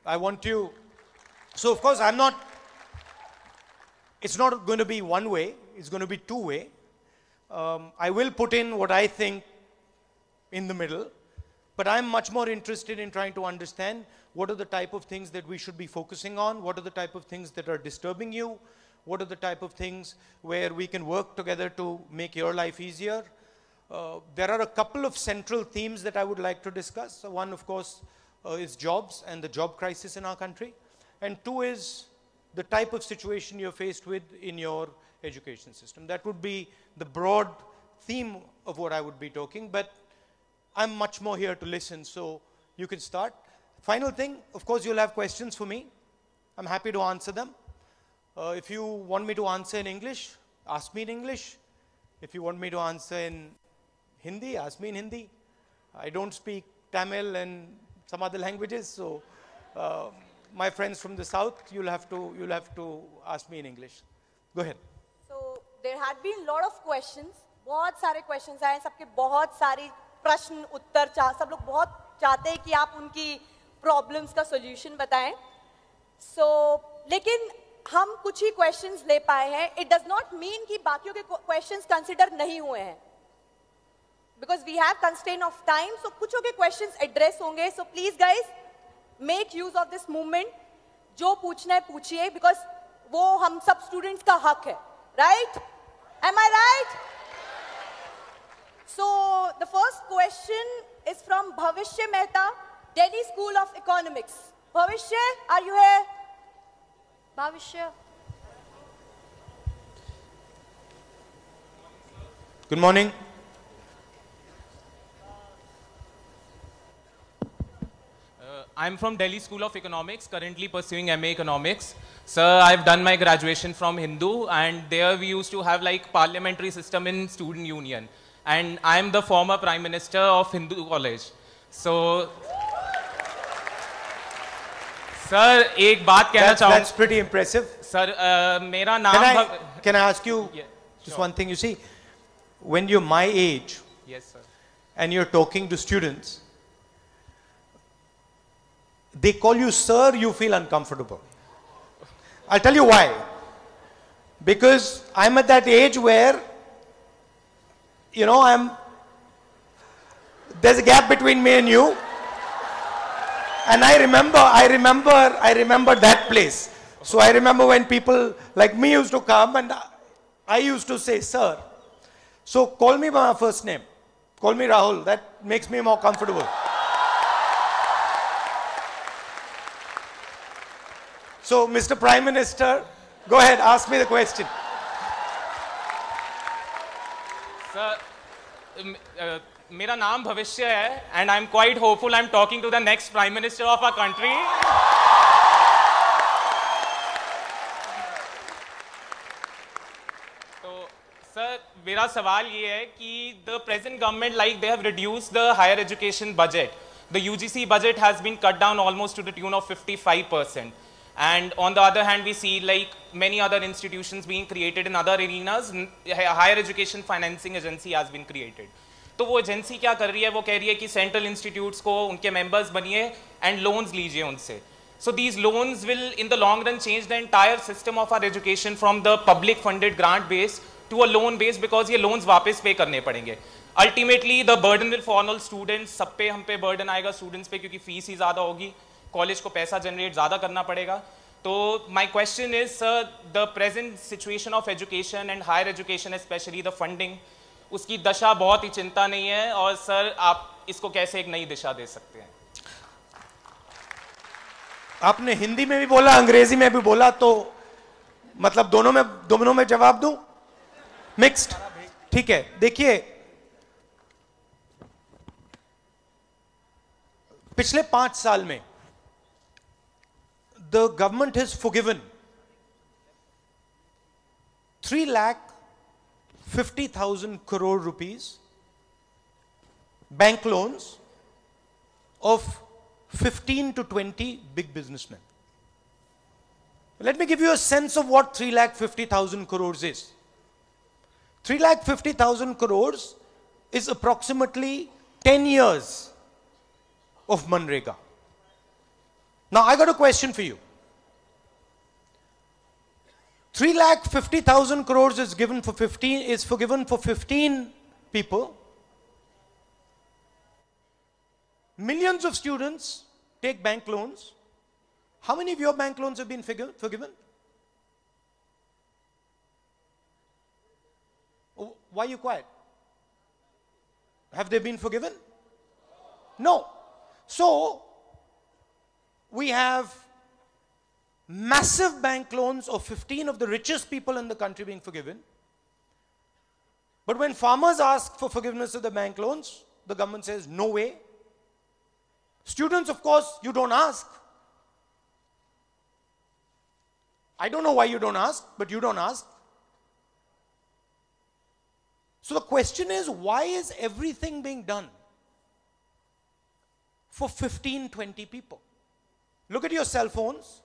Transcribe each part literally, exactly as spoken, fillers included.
I want you, so of course I'm not, it's not going to be one way, it's going to be two way. Um, I will put in what I think in the middle, but I'm much more interested in trying to understand what are the type of things that we should be focusing on, what are the type of things that are disturbing you, what are the type of things where we can work together to make your life easier. Uh, there are a couple of central themes that I would like to discuss. So one, of course, uh, is jobs and the job crisis in our country. And two is the type of situation you're faced with in your education system. That would be the broad theme of what I would be talking, but I'm much more here to listen, so you can start. Final thing, of course, you'll have questions for me. I'm happy to answer them. Uh, if you want me to answer in English, ask me in English. If you want me to answer in Hindi, ask me in Hindi. I don't speak Tamil and some other languages, so uh, my friends from the south, you'll have to you'll have to ask me in English. Go ahead. So there had been a lot of questions. बहुत सारे questions आए, सबके बहुत सारी प्रश्न उत्तर चाह, सब लोग बहुत चाहते हैं कि आप उनकी problems का solution बताएं. So लेकिन हम कुछ ही questions ले पाए हैं. It does not mean कि बाकियों के questions consider नहीं हुए हैं. Because we have constraint of time, so कुछ के questions address होंगे. So please guys, make use of this movement. जो पूछना है पूछिए, because वो हम सब students का हक है, right? Am I right? So the first question is from Bhavishya Mehta, Delhi School of Economics. Bhavishya, are you here? Bhavishya. Good morning. I'm from Delhi School of Economics, currently pursuing M A Economics. Sir, I've done my graduation from Hindu, and there we used to have like parliamentary system in student union. And I'm the former Prime Minister of Hindu College. So, sir, एक बात कहना चाहूँ. That's pretty impressive. Sir, uh, मेरा नाम. Can I, can I ask you yeah, just sure. one thing? You see, when you're my age, yes, sir, and you're talking to students, they call you sir, you feel uncomfortable. I'll tell you why. Because I'm at that age where, you know, I'm, there's a gap between me and you. And I remember, I remember, I remember that place. So I remember when people like me used to come and I used to say, sir. So call me by my first name. Call me Rahul. That makes me more comfortable. So, Mister Prime Minister, go ahead, ask me the question. Sir, uh, मेरा नाम भविष्य है, and I'm quite hopeful I'm talking to the next Prime Minister of our country. So, sir, मेरा सवाल ये है कि the present government, like they have reduced the higher education budget. The U G C budget has been cut down almost to the tune of fifty-five percent. And on the other hand, we see like many other institutions being created in other arenas. Higher Education Financing Agency has been created. तो वो agency क्या कर रही है? वो कह रही है कि सेंट्रल इंस्टीट्यूट्स को उनके मेंबर्स बनिए एंड लोन्स लीजिए उनसे. So these loans will in the long run change the entire system of our education from the public funded grant base to a loan base, because ये loans वापस पे करने पड़ेंगे. Ultimately the burden will fall on students. सब पे हम पे burden आएगा students पे, क्योंकि फीस ही ज़्यादा होगी. कॉलेज को पैसा जनरेट ज़्यादा करना पड़ेगा. तो my question is sir, the present situation of education and higher education specially the funding, उसकी दशा बहुत ही चिंता नहीं है, और सर आप इसको कैसे एक नई दिशा दे सकते हैं? आपने हिंदी में भी बोला, अंग्रेजी में भी बोला, तो मतलब दोनों में दोनों में जवाब दूं? मिक्स्ड, ठीक है. देखिए, पिछले पांच साल में the government has forgiven three lakh fifty thousand crore rupees bank loans of fifteen to twenty big businessmen. Let me give you a sense of what three lakh fifty thousand crores is. three lakh fifty thousand crores is approximately ten years of Manrega. Now I got a question for you. Three lakh fifty thousand crores is given for fifteen is forgiven for fifteen people. Millions of students take bank loans. How many of your bank loans have been forgiven? Why are you quiet? Have they been forgiven? No. So, we have massive bank loans of fifteen of the richest people in the country being forgiven. But when farmers ask for forgiveness of the bank loans, the government says, no way. Students, of course, you don't ask. I don't know why you don't ask, but you don't ask. So the question is, why is everything being done for fifteen, twenty people? Look at your cell phones.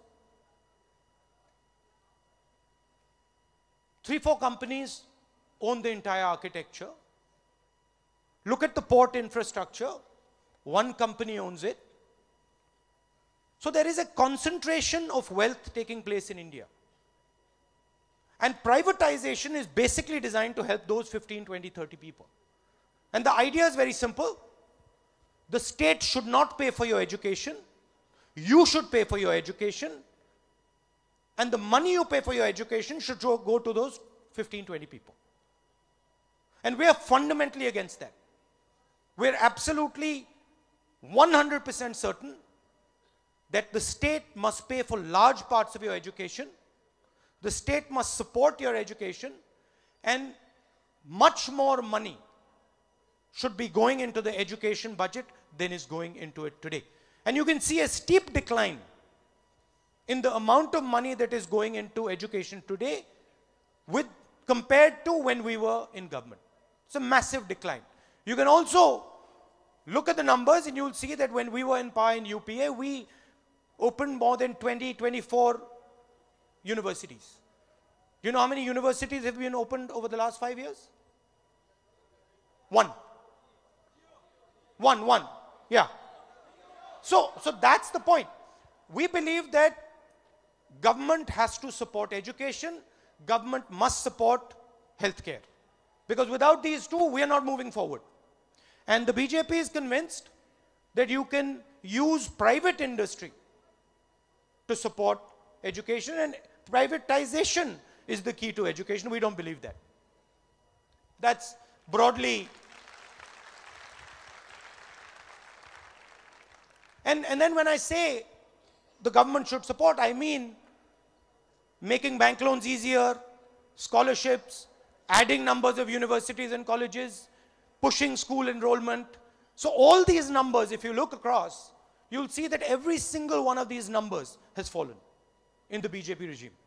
Three, four companies own the entire architecture. Look at the port infrastructure. One company owns it. So there is a concentration of wealth taking place in India. And privatization is basically designed to help those fifteen, twenty, thirty people. And the idea is very simple. The state should not pay for your education. You should pay for your education. And the money you pay for your education should go to those fifteen, twenty people. And we are fundamentally against that. We're absolutely one hundred percent certain that the state must pay for large parts of your education. The state must support your education, and much more money should be going into the education budget than is going into it today. And you can see a steep decline in the amount of money that is going into education today with compared to when we were in government. It's a massive decline. You can also look at the numbers and you'll see that when we were in power in U P A, we opened more than twenty, twenty-four universities. Do you know how many universities have been opened over the last five years? One. One, one. Yeah. So, so that's the point. We believe that government has to support education. Government must support healthcare. Because without these two, we are not moving forward. And the B J P is convinced that you can use private industry to support education, and privatization is the key to education. We don't believe that. That's broadly. And, and then when I say the government should support, I mean making bank loans easier, scholarships, adding numbers of universities and colleges, pushing school enrollment. So all these numbers, if you look across, you'll see that every single one of these numbers has fallen in the B J P regime.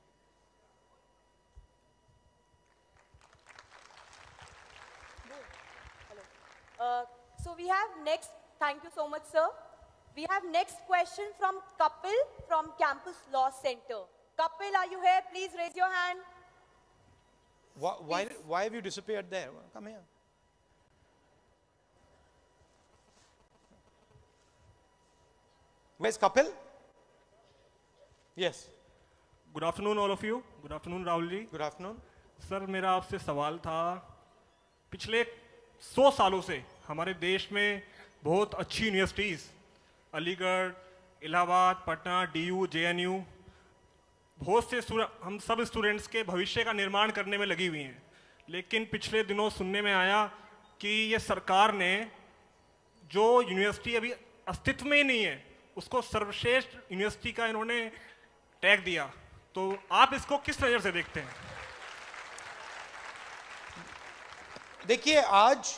Uh, so we have next, thank you so much, sir. We have next question from Kapil from Campus Law Center. Kapil, are you here? Please raise your hand. Why, why, why have you disappeared there? Come here. Where's Kapil? Yes. Good afternoon, all of you. Good afternoon, Rahul ji. Good afternoon. Sir, मेरा आपसे सवाल था, पिछले सौ सालों से हमारे देश में बहुत अच्छी universities, Aligarh, Allahabad, Patna, DU, JNU, बहुत से हम सब स्टूडेंट्स के भविष्य का निर्माण करने में लगी हुई हैं. लेकिन पिछले दिनों सुनने में आया कि ये सरकार ने जो यूनिवर्सिटी अभी अस्तित्व में ही नहीं है, उसको सर्वश्रेष्ठ यूनिवर्सिटी का इन्होंने टैग दिया. तो आप इसको किस नज़र से देखते हैं? देखिए, आज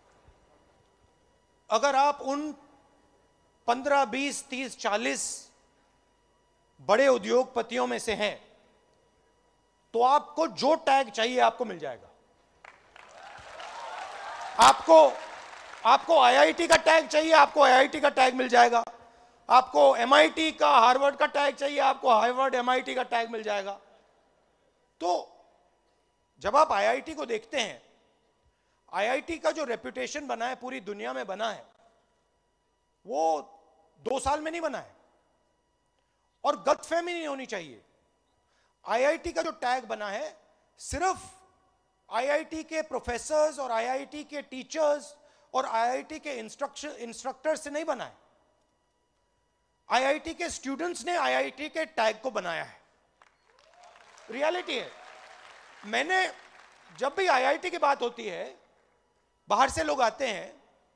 अगर आप उन पंद्रह, बीस, तीस, चालीस बड़े उद्योगपतियों में से हैं, तो आपको जो टैग चाहिए आपको मिल जाएगा. आपको आपको आईआईटी का टैग चाहिए, आपको आईआईटी का टैग मिल जाएगा. आपको एमआईटी का, हार्वर्ड का टैग चाहिए, आपको हार्वर्ड, एमआईटी का टैग मिल जाएगा. तो जब आप आईआईटी को देखते हैं, आईआईटी का जो रेपुटेशन बना है, पूरी दुनिया में बना है, वो दो साल में नहीं बना है. और गलतफहमी नहीं होनी चाहिए। आईआईटी का जो टैग बना है सिर्फ आईआईटी के प्रोफेसर्स और आईआईटी के टीचर्स और आईआईटी के इंस्ट्रक्शन इंस्ट्रक्टर्स से नहीं बना है। आईआईटी के स्टूडेंट्स ने आईआईटी के टैग को बनाया है। रियलिटी है। मैंने जब भी आईआईटी की बात होती है, बाहर से लोग आते हैं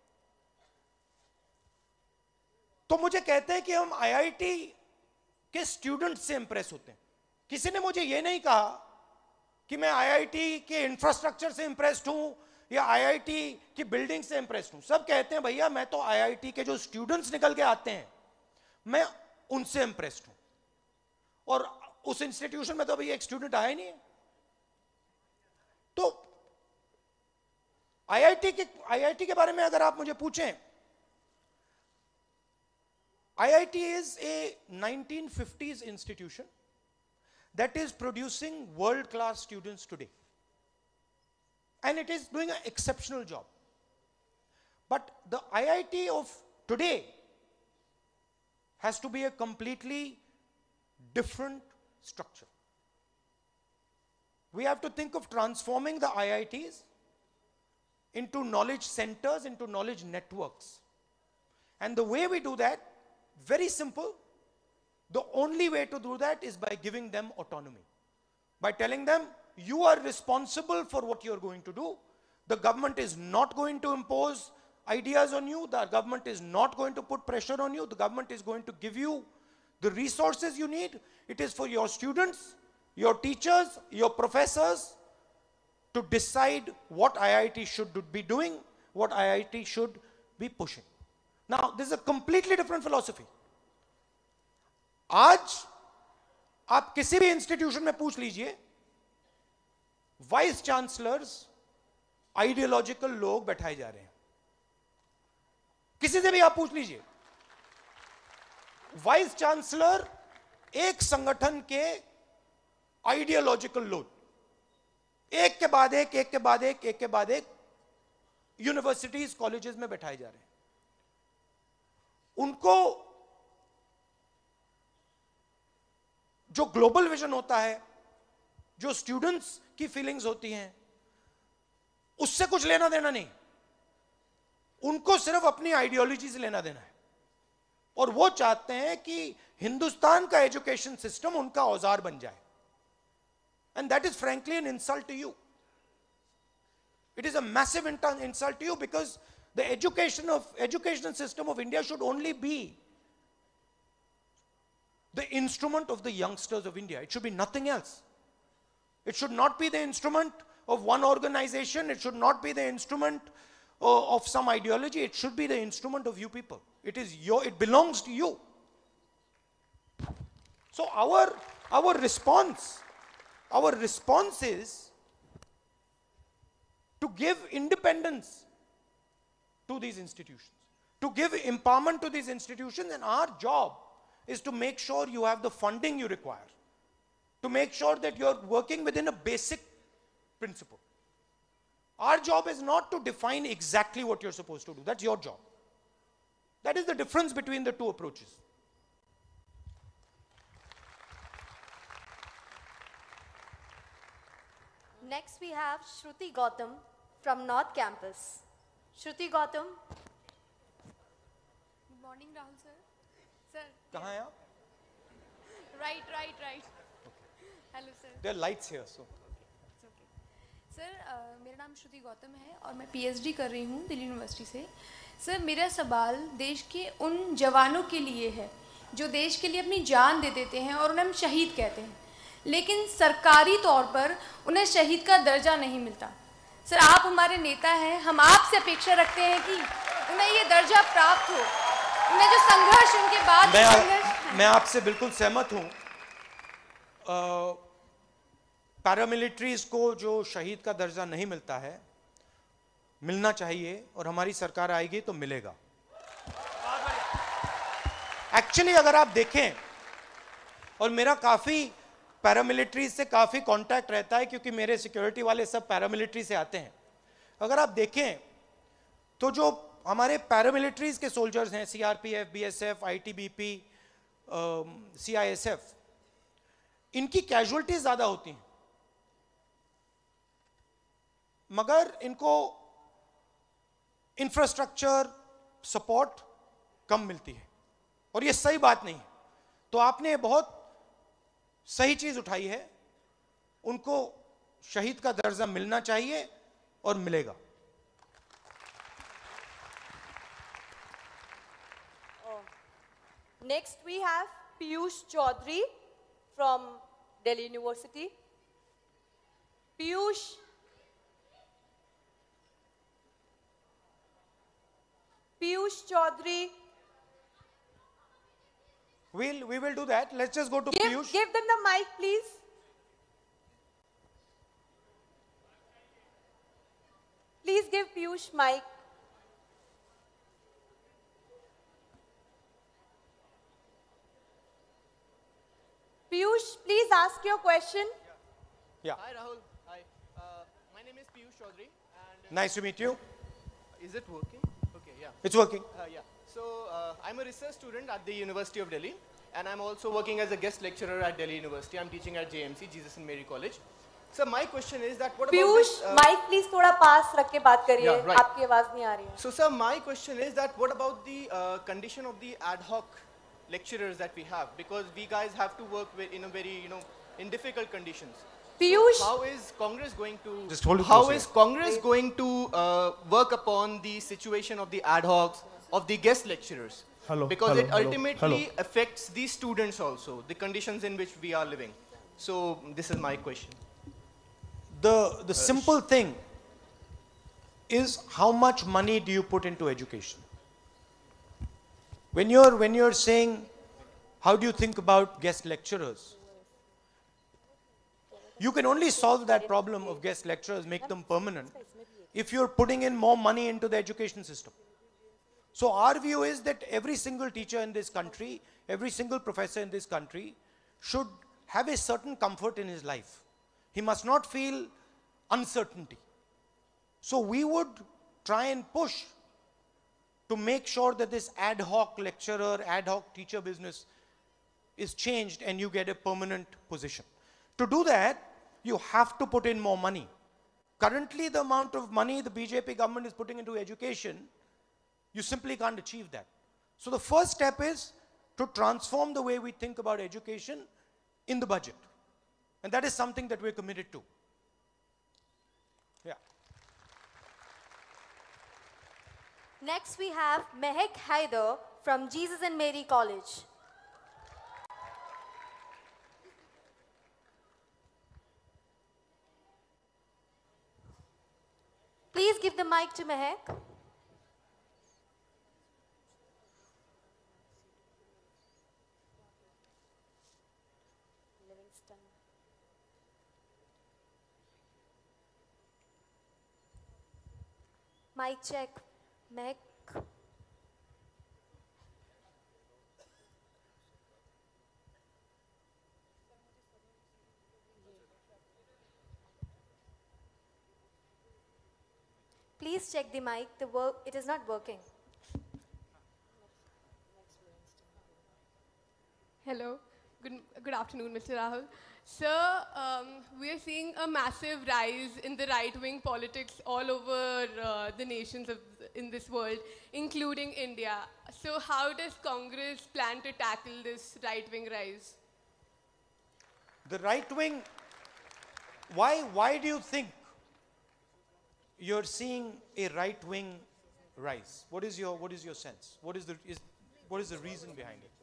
तो मुझे कहते हैं कि हम आईआईटी के स्टूडेंट्स से इंप्रेस होते हैं। किसी ने मुझे यह नहीं कहा कि मैं आईआईटी के इंफ्रास्ट्रक्चर से इंप्रेस्ड हूं या आईआईटी की बिल्डिंग से इंप्रेस्ड हूं। सब कहते हैं भैया मैं तो आईआईटी के जो स्टूडेंट्स निकल के आते हैं मैं उनसे इंप्रेस्ड हूं। और उस इंस्टीट्यूशन में तो अभी एक स्टूडेंट आया ही नहीं है। तो आईआईटी के आईआईटी के बारे में अगर आप मुझे पूछें, IIT is a nineteen fifties institution that is producing world class students today, and it is doing an exceptional job. But the I I T of today has to be a completely different structure. We have to think of transforming the I I Ts into knowledge centers, into knowledge networks. And the way we do that, very simple. The only way to do that is by giving them autonomy. By telling them, you are responsible for what you're going to do. The government is not going to impose ideas on you. The government is not going to put pressure on you. The government is going to give you the resources you need. It is for your students, your teachers, your professors to decide what I I T should be doing, what I I T should be pushing. Now, this is a completely different philosophy. आज आप किसी भी institution में पूछ लीजिए, vice chancellors ideological लोग बैठाए जा रहे हैं। किसी से भी आप पूछ लीजिए, वाइस चांसलर एक संगठन के आइडियोलॉजिकल लोग, एक के बाद एक एक के बाद एक एक के बाद एक यूनिवर्सिटीज कॉलेजेस में बैठाए जा रहे हैं। उनको जो ग्लोबल विजन होता है, जो स्टूडेंट्स की फीलिंग्स होती हैं, उससे कुछ लेना देना नहीं। उनको सिर्फ अपनी आइडियोलॉजी से लेना देना है। और वो चाहते हैं कि हिंदुस्तान का एजुकेशन सिस्टम उनका औजार बन जाए। And that is frankly an insult to you. It is a massive insult to you because the education of education system of India should only be the instrument of the youngsters of India. It should be nothing else. It should not be the instrument of one organization. It should not be the instrument uh, of some ideology. It should be the instrument of you people. It is your, it belongs to you. So our, our response, our response is to give independence to these institutions, to give empowerment to these institutions, and our job is to make sure you have the funding you require, to make sure that you're working within a basic principle. Our job is not to define exactly what you're supposed to do. That's your job. That is the difference between the two approaches. Next we have Shruti Gautam from North Campus. Shruti Gautam. Good morning, Rahul sir. Sir. कहाँ हैं आप? Right, right, right. Hello, sir. There are lights here, so. It's okay. Sir, uh, मेरा नाम श्रुति गौतम है और मैं PhD कर रही हूँ दिल्ली यूनिवर्सिटी से। सर, मेरा सवाल देश के उन जवानों के लिए है जो देश के लिए अपनी जान दे देते हैं और उन्हें हम शहीद कहते हैं, लेकिन सरकारी तौर पर उन्हें शहीद का दर्जा नहीं मिलता। सर, आप हमारे नेता हैं, हम आपसे अपेक्षा रखते हैं कि उन्हें ये दर्जा प्राप्त हो। उन्हें जो संघर्ष उनके बाद मैं, आ, मैं आपसे बिल्कुल सहमत हूं। पैरामिलिट्रीज को जो शहीद का दर्जा नहीं मिलता है, मिलना चाहिए, और हमारी सरकार आएगी तो मिलेगा। एक्चुअली अगर आप देखें, और मेरा काफी पैरामिलिट्रीज से काफी कांटेक्ट रहता है क्योंकि मेरे सिक्योरिटी वाले सब पैरामिलिट्री से आते हैं। अगर आप देखें तो जो हमारे पैरामिलिट्रीज के सोल्जर्स हैं, CRPF, BSF, ITBP, C I S F, इनकी कैजुअलिटीज ज्यादा होती हैं, मगर इनको इंफ्रास्ट्रक्चर सपोर्ट कम मिलती है, और ये सही बात नहीं है। तो आपने बहुत सही चीज उठाई है, उनको शहीद का दर्जा मिलना चाहिए और मिलेगा। Next we have Piyush Chaudhary from Delhi University. Piyush. Piyush Chaudhary. We'll, we will do that. Let's just go to Give, Piyush. give them the mic, please. Please give Piyush mic. Piyush, please ask your question. Yeah. Hi Rahul. Hi. Uh, my name is Piyush Chaudhary. And uh, Nice to meet you. is it working? Okay, yeah. It's working. Uh, yeah. So uh, I'm a research student at the University of Delhi, and I'm also working as a guest lecturer at Delhi University. I'm teaching at J M C, Jesus and Mary College. So my question is that what about Piyush, this, uh, mic please थोड़ा पास रख के बात करिए, Yeah, right. आपकी आवाज नहीं आ रही है. So sir, my question is that what about the uh, condition of the ad hoc lecturers that we have, because we guys have to work with, in a very, you know, in difficult conditions. Piyush, So how is Congress going to Just hold it how closer. is Congress going to uh, work upon the situation of the ad hocs, of the guest lecturers? Hello, Because hello, it hello, ultimately hello. affects the students also, the conditions in which we are living. So this is my question. The, the simple thing is, how much money do you put into education? When you're, when you're saying, how do you think about guest lecturers? You can only solve that problem of guest lecturers, make them permanent, if you're putting in more money into the education system. So our view is that every single teacher in this country, every single professor in this country should have a certain comfort in his life. He must not feel uncertainty. So we would try and push to make sure that this ad hoc lecturer, ad hoc teacher business is changed and you get a permanent position. To do that, you have to put in more money. Currently, the amount of money the B J P government is putting into education, you simply can't achieve that. So the first step is to transform the way we think about education in the budget. And that is something that we're committed to. Yeah. Next we have Mehek Haider from Jesus and Mary College. Please give the mic to Mehek. Mic check. Mehek. Please check the mic. The work, it is not working. Hello. Good, good afternoon, Mister Rahul. Sir, um, we are seeing a massive rise in the right-wing politics all over uh, the nations of, in this world, including India. So how does Congress plan to tackle this right-wing rise? The right wing, why, why do you think you're seeing a right wing rise? What is your, what is your sense? What is the, is, what is the reason behind it?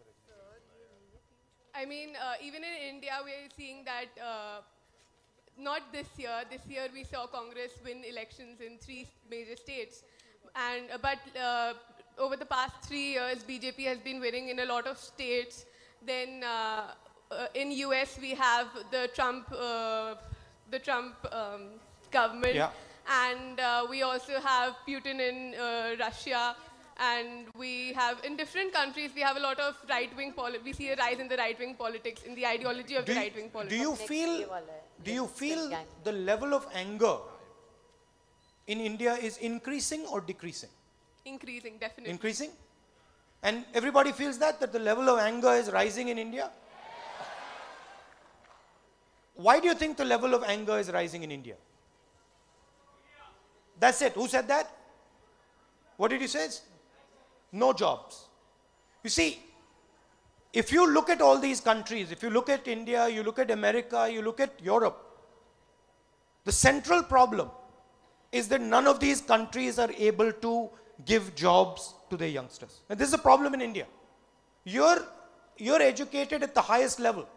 I mean, uh, even in India, we are seeing that, uh, not this year, this year we saw Congress win elections in three major states. And, uh, but uh, over the past three years, B J P has been winning in a lot of states. Then uh, uh, in U S we have the Trump, uh, the Trump um, government. Yeah. And uh, we also have Putin in uh, Russia. And we have, in different countries, we have a lot of right-wing politics. We see a rise in the right-wing politics, in the ideology of Do the you, right-wing do politics. you feel, do you feel the level of anger in India is increasing or decreasing? Increasing, definitely. Increasing? And everybody feels that, that the level of anger is rising in India. Why do you think the level of anger is rising in India? That's it. Who said that? What did he say? No jobs. You see, if you look at all these countries, if you look at India, you look at America, you look at Europe, the central problem is that none of these countries are able to give jobs to their youngsters. And this is a problem in India. You're, you're educated at the highest level.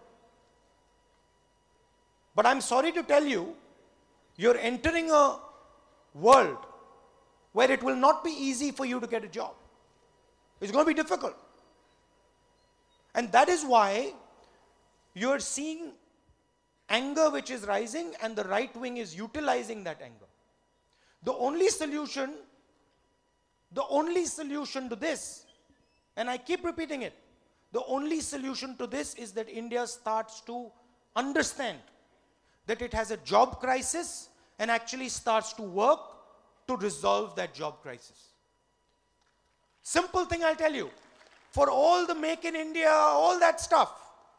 But I'm sorry to tell you, you're entering a world where it will not be easy for you to get a job. It's going to be difficult. And that is why you're seeing anger which is rising, and the right wing is utilizing that anger. The only solution, the only solution to this, and I keep repeating it, the only solution to this is that India starts to understand that it has a job crisis and actually starts to work to resolve that job crisis. Simple thing I'll tell you. For all the make in India, all that stuff,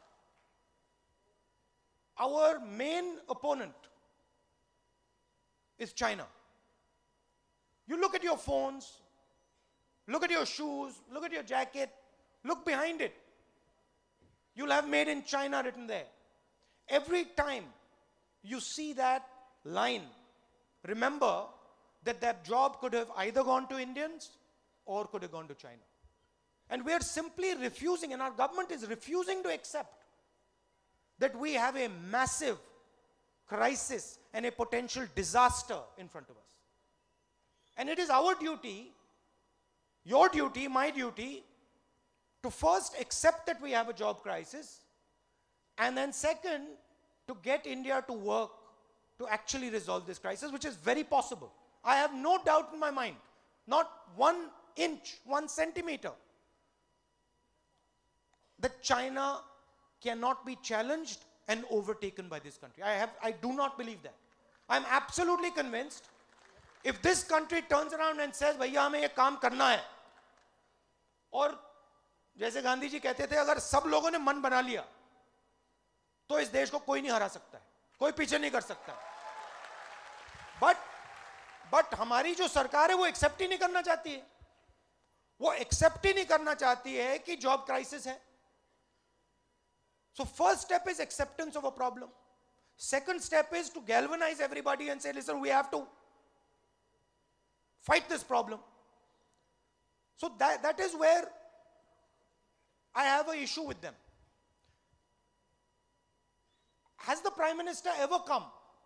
our main opponent is China. You look at your phones, look at your shoes, look at your jacket, look behind it. You'll have made in China written there. Every time you see that line, remember that that job could have either gone to Indians or could have gone to China. And we are simply refusing, and our government is refusing to accept that we have a massive crisis and a potential disaster in front of us. And it is our duty, your duty, my duty, to first accept that we have a job crisis, and then second, to get India to work to actually resolve this crisis, which is very possible. I have no doubt in my mind, not one inch, one centimeter, that China cannot be challenged and overtaken by this country. I, have, I do not believe that. I'm absolutely convinced if this country turns around and says, भैया हमें ये काम करना है, और जैसे गांधी जी कहते थे, अगर सब लोगों ने मन बना लिया, तो इस देश को कोई नहीं हरा सकता है, कोई पीछे नहीं कर सकता। But, but हमारी जो सरकार है वो एक्सेप्ट ही नहीं करना चाहती है, वो एक्सेप्ट ही नहीं करना चाहती है कि जॉब क्राइसिस है। So first step is acceptance of a problem. Second step is to galvanize everybody and say, listen, we have to fight this problem. So that, that is where I have an issue with them. Has the Prime Minister ever come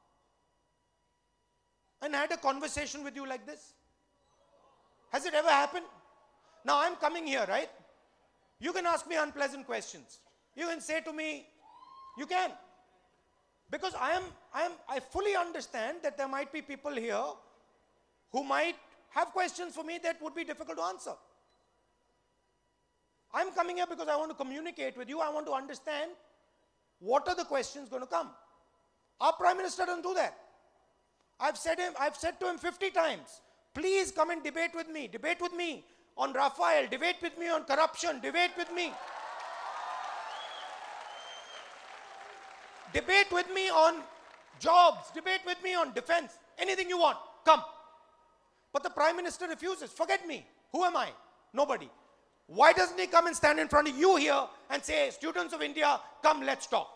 and had a conversation with you like this? Has it ever happened? Now I'm coming here, right? You can ask me unpleasant questions. You can say to me, you can. Because I am, I am, I fully understand that there might be people here who might have questions for me that would be difficult to answer. I'm coming here because I want to communicate with you. I want to understand what are the questions going to come. Our Prime Minister doesn't do that. I've said him, I've said to him fifty times, please come and debate with me. Debate with me on Rafael. Debate with me on corruption. Debate with me. Debate with me on jobs. Debate with me on defense. Anything you want, come. But the Prime Minister refuses. Forget me. Who am I? Nobody. Why doesn't he come and stand in front of you here and say, students of India, come, let's talk?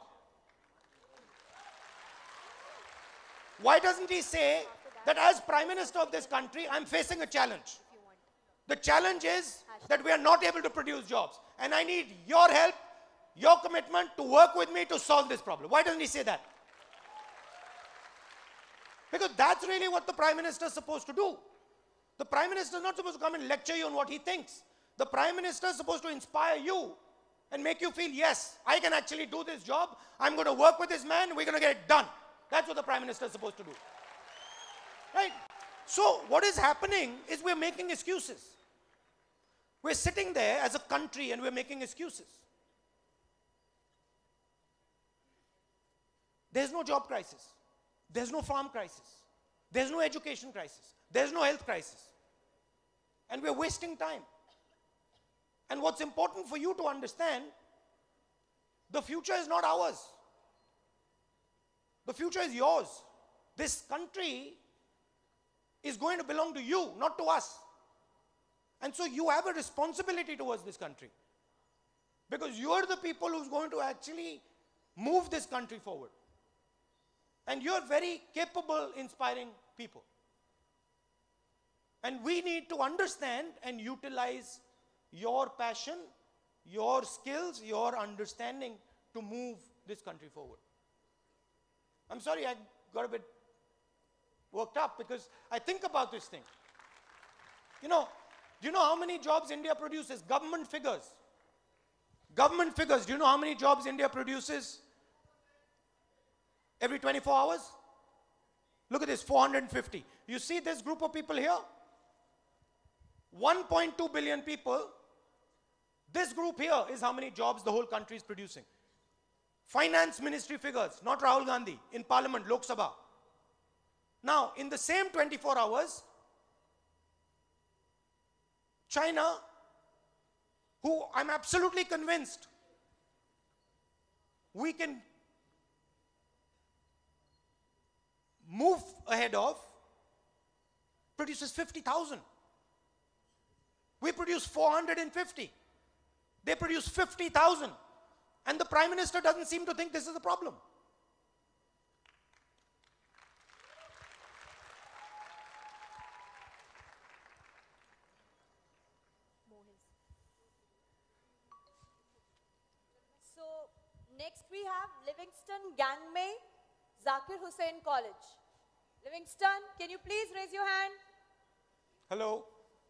Why doesn't he say that as Prime Minister of this country, I'm facing a challenge? The challenge is that we are not able to produce jobs. And I need your help, your commitment to work with me to solve this problem. Why doesn't he say that? Because that's really what the Prime Minister is supposed to do. The Prime Minister is not supposed to come and lecture you on what he thinks. The Prime Minister is supposed to inspire you and make you feel, yes, I can actually do this job. I'm going to work with this man. We're going to get it done. That's what the Prime Minister is supposed to do. Right? So what is happening is we're making excuses. We're sitting there as a country and we're making excuses. There's no job crisis. There's no farm crisis. There's no education crisis. There's no health crisis. And we're wasting time. And what's important for you to understand, the future is not ours. The future is yours. This country is going to belong to you, not to us. And so you have a responsibility towards this country. Because you are the people who's going to actually move this country forward. And you're very capable, inspiring people. And we need to understand and utilize your passion, your skills, your understanding to move this country forward. I'm sorry, I got a bit worked up because I think about this thing. You know, do you know how many jobs India produces? Government figures. Government figures. Do you know how many jobs India produces every twenty-four hours? Look at this, four hundred fifty. You see this group of people here? one point two billion people. This group here is how many jobs the whole country is producing. Finance ministry figures, not Rahul Gandhi, in Parliament, Lok Sabha. Now, in the same twenty-four hours, China, who I'm absolutely convinced we can move ahead of, produces fifty thousand. We produce four hundred fifty. They produce fifty thousand. And the Prime Minister doesn't seem to think this is a problem. So next we have Livingston Gangmei, Zakir Hussain College. Livingston, can you please raise your hand? Hello.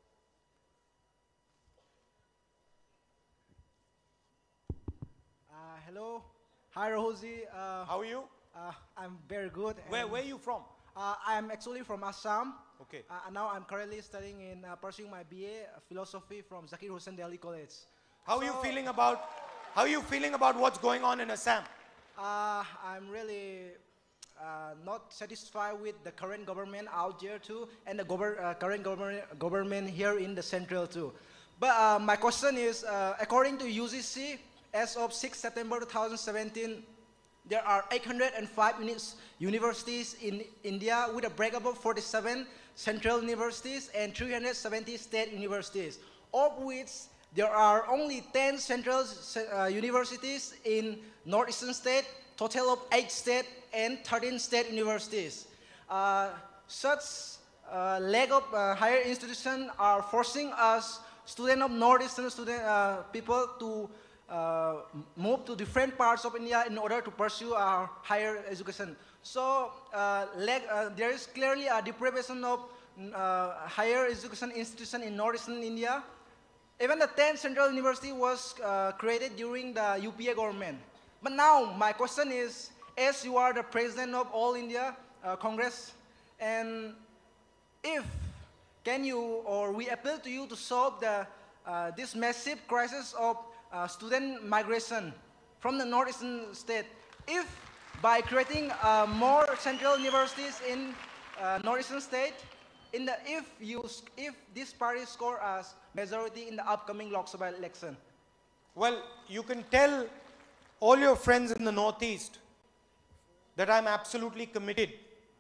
Uh, hello. Hi, Rahulji. Uh, How are you? uh, I'm very good. Where, and, where are you from? Uh, I'm actually from Assam. Okay. Uh, and now I'm currently studying in uh, pursuing my B A philosophy from Zakir Hussain Delhi College. How are you feeling about, how are you feeling about what's going on in Assam? Uh, I'm really uh, not satisfied with the current government out there too, and the gover uh, current government government here in the central too. But uh, my question is, uh, according to U G C, as of sixth September two thousand seventeen, there are eight hundred five universities in India with a breakup of forty-seven central universities and three hundred seventy state universities, of which there are only ten central uh, universities in northeastern state, total of eight state and thirteen state universities. Uh, such uh, lack of uh, higher institutions are forcing us, students of northeastern student uh, people, to Uh, move to different parts of India in order to pursue our higher education. So uh, leg, uh, there is clearly a deprivation of uh, higher education institution in northeastern India. Even the tenth Central University was uh, created during the U P A government. But now my question is, as you are the president of All India uh, Congress, and if can you or we appeal to you to solve the uh, this massive crisis of Uh, student migration from the northeastern state, if by creating uh, more central universities in uh, northeastern state, in the if you if this party score as majority in the upcoming Lok Sabha election? Well, you can tell all your friends in the northeast that I'm absolutely committed,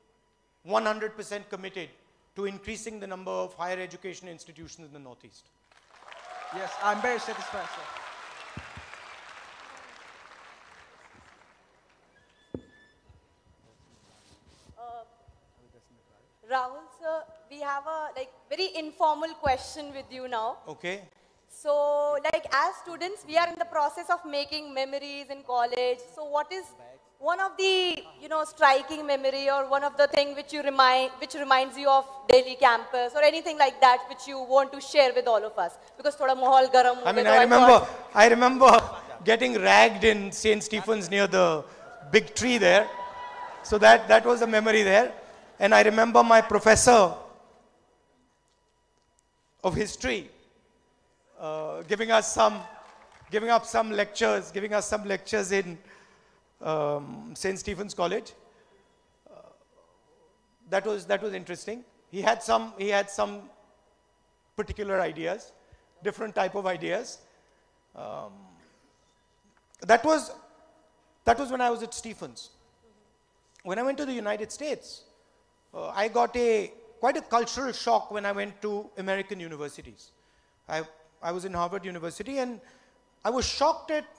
one hundred percent committed to increasing the number of higher education institutions in the northeast. Yes, I'm very satisfied, sir. Rahul sir, we have a like very informal question with you now. Okay. So like as students, we are in the process of making memories in college. So what is one of the, you know, striking memory or one of the thing which you remind, which reminds you of Delhi campus or anything like that which you want to share with all of us? Because thoda mahal garam ho I mean, gaya, I so remember, thought- I remember getting ragged in Saint Stephen's near the big tree there. So that, that was a memory there. And I remember my professor of history uh, giving us some, giving up some lectures, giving us some lectures in um, Saint Stephen's College. Uh, that was that was interesting. He had some he had some particular ideas, different type of ideas, Um, that was that was when I was at Stephens. When I went to the United States, uh, I got a quite a cultural shock when I went to American universities. I I was in Harvard University, and I was shocked at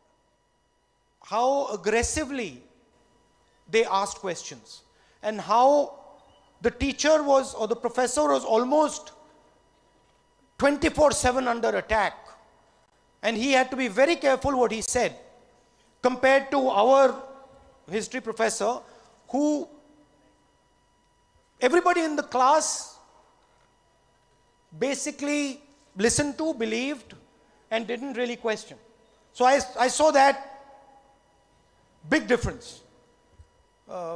how aggressively they asked questions, and how the teacher was, or the professor was, almost twenty-four seven under attack, and he had to be very careful what he said, compared to our history professor, who everybody in the class basically listened to, believed, and didn't really question. So I, I saw that big difference. Um,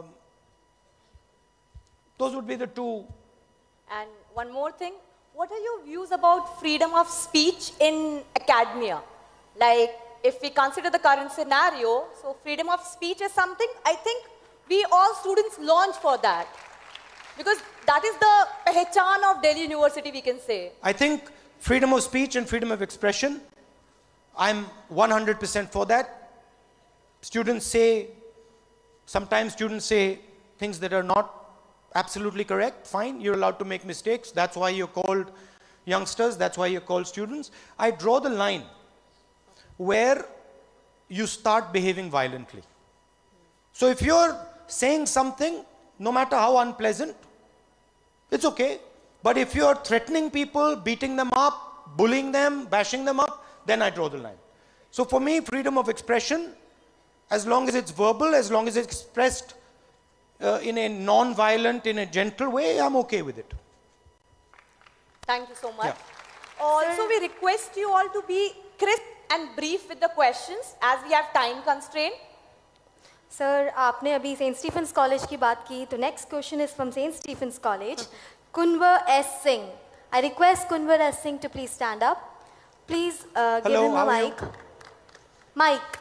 those would be the two. And one more thing, what are your views about freedom of speech in academia? Like, if we consider the current scenario, so freedom of speech is something, I think we all students launch for that. Because that is the pehchan of Delhi University, we can say. I think freedom of speech and freedom of expression, I'm one hundred percent for that. Students say, sometimes students say things that are not absolutely correct. Fine, you're allowed to make mistakes. That's why you're called youngsters. That's why you're called students. I draw the line where you start behaving violently. So if you're saying something, no matter how unpleasant, it's okay. But if you're threatening people, beating them up, bullying them, bashing them up, then I draw the line. So for me, freedom of expression, as long as it's verbal, as long as it's expressed uh, in a non-violent, in a gentle way, I'm okay with it. Thank you so much. Yeah. Also, we request you all to be crisp and brief with the questions, as we have time constraint. Sir, आपने अभी Saint Stephen's college की बात की, तो next question is from saint Stephen's college, Kunwar S Singh. I request Kunwar S. Singh to please stand up. Please uh, give Hello, him a how are mic. Mic.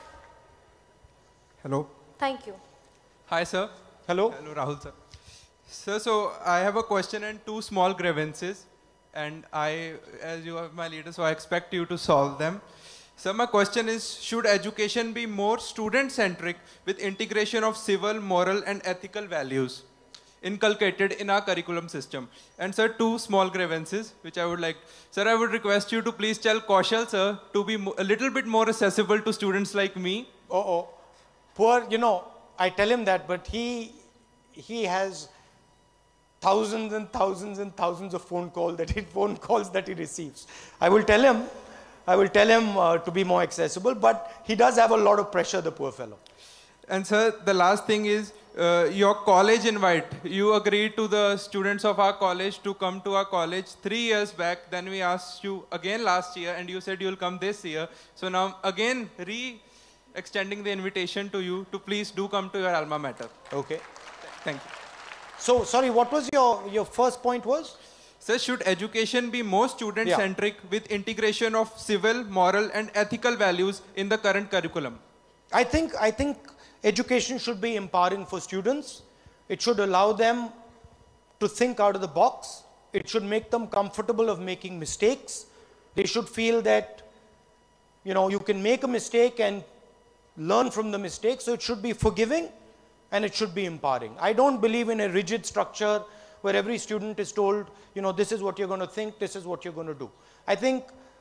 Hello. Thank you. Hi, sir. Hello. Hello, Rahul, sir. Sir, so I have a question and two small grievances. And I, as you are my leader, so I expect you to solve them. So my question is, should education be more student-centric with integration of civil, moral, and ethical values inculcated in our curriculum system? And sir, two small grievances, which I would like. Sir, I would request you to please tell Kaushal, sir, to be a little bit more accessible to students like me. Uh-oh. Poor, you know, I tell him that, but he, he has thousands and thousands and thousands of phone, call that he, phone calls that he receives. I will tell him, I will tell him uh, to be more accessible, but he does have a lot of pressure, the poor fellow. And sir, the last thing is, uh, your college invite. You agreed to the students of our college to come to our college three years back. Then we asked you again last year, and you said you'll come this year. So now again, re-extending the invitation to you to please do come to your alma mater. Okay. Thank you. So, sorry, what was your, your first point was? Sir, should education be more student-centric yeah. with integration of civil, moral, and ethical values in the current curriculum? I think, I think education should be empowering for students. It should allow them to think out of the box. It should make them comfortable of making mistakes. They should feel that, you know, you can make a mistake and learn from the mistake. So it should be forgiving and it should be empowering. I don't believe in a rigid structure where every student is told, you know, this is what you're going to think, this is what you're going to do. I think